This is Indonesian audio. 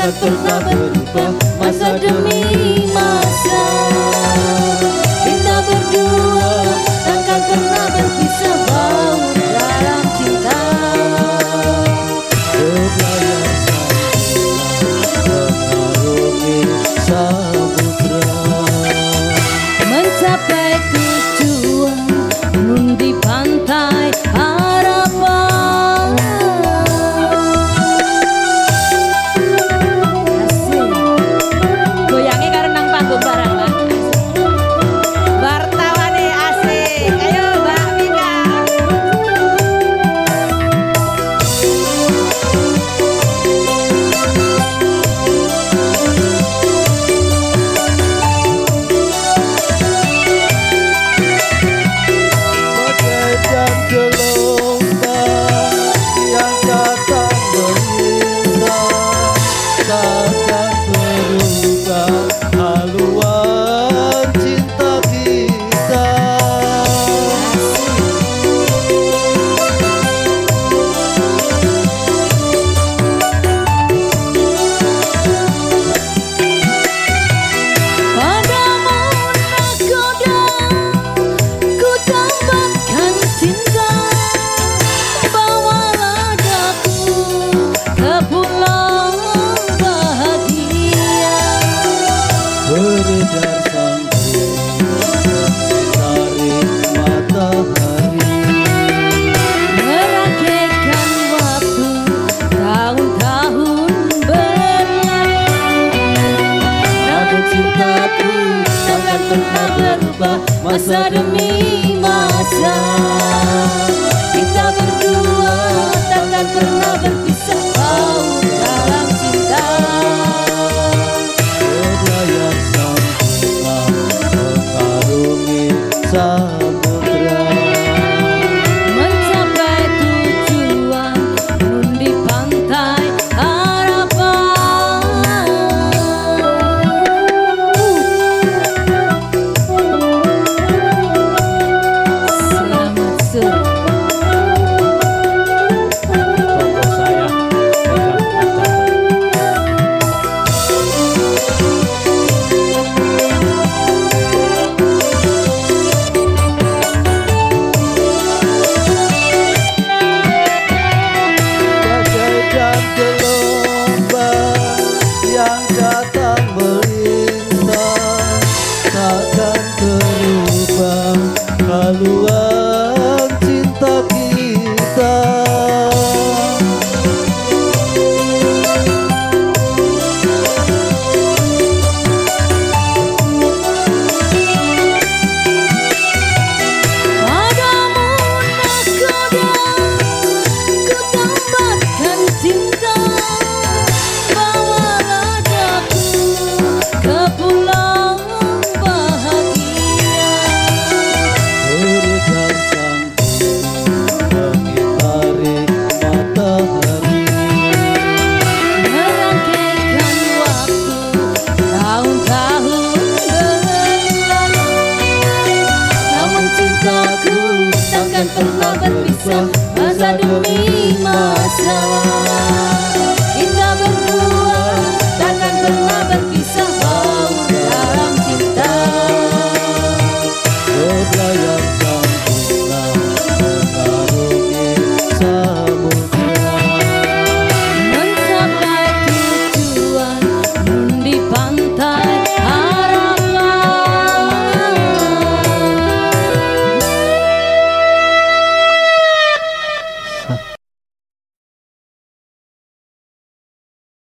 takkan pernah berubah masa demi masa. Kita berdua takkan pernah berpisah bau dalam cinta. Berlayar mengarungi samudra, mencapai tujuan nun di pantai harapan. Asik. Goyangnya karo nang panggung bareng lah. Wartawane asik. Ayo Mbak Mika. bagaikan gelombang yang datang melintang, takkan berubah haluan cinta kita. Padamu nakoda ku tambahkan cinta. Bawalah daku ke pulau bahagia. Beredar sambil tarik matahari, Merakitkan waktu tahun-tahun berlalu. namun cintaku Takkan pernah berubah masa demi masa. Kita berdua takkan pernah berpisah bau dalam cinta. berlayar samudra, mengarungi samudra, Mencapai tujuan nun di pantai harapan. Selamat sore. toko saya pegang acara. Bagaikan gelombang yang datang melintang, takkan terubah haluan cinta kita. Padamu nakoda ku tambahkan cinta. Bawalah daku ke pulau bahagia. Beredar sambil mengitari matahari, Merangkaikan waktu tahun-tahun berlalu. Namun cintaku takkan pernah berpisah masa demi masa. Kita berdua takkan pernah berpisah bau dalam cinta. berlayar samudra, mengarungi samudra.